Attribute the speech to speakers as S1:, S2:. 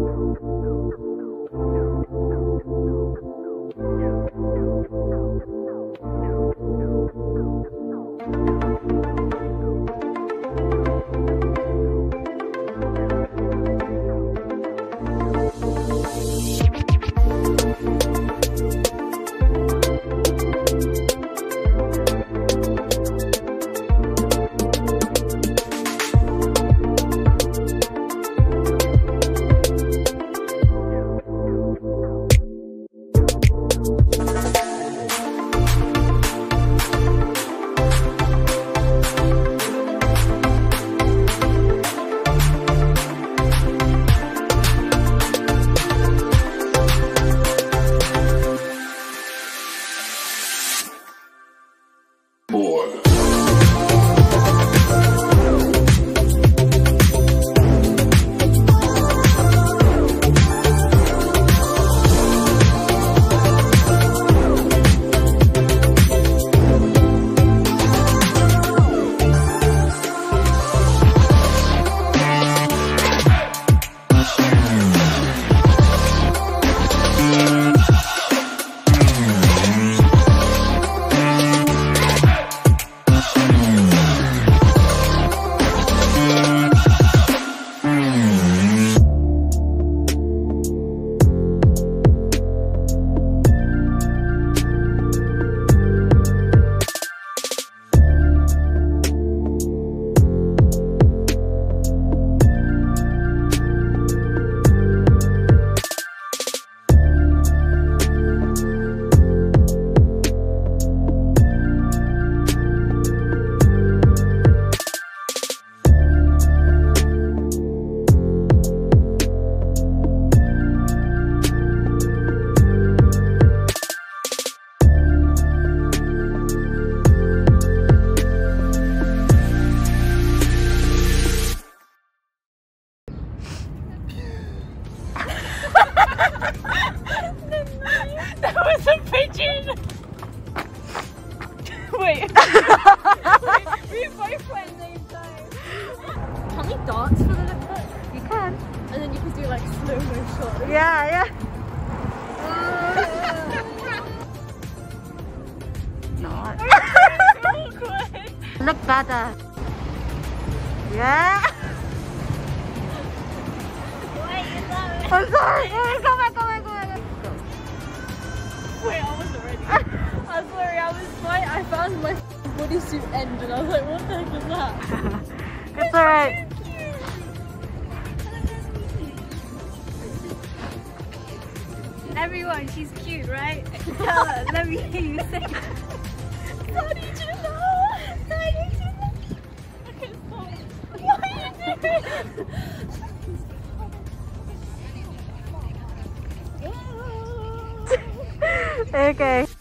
S1: Wait. We both went at the same time. Can we dance for the lip?
S2: You can.
S1: And then you can do like slow-mo shots.
S2: Yeah, yeah. Not.
S1: Awkward.
S2: Look better. Yeah. I'm sorry. Go back, go back, go back. Go.
S1: Wait, I wasn't ready. I'm sorry, I found my bodysuit end and I was like, what the heck is that?
S2: It's alright.
S1: Everyone, she's cute, right? Let me hear you say Tiny Gina! Tiny Gina! Okay, stop. What are you doing?
S2: Okay.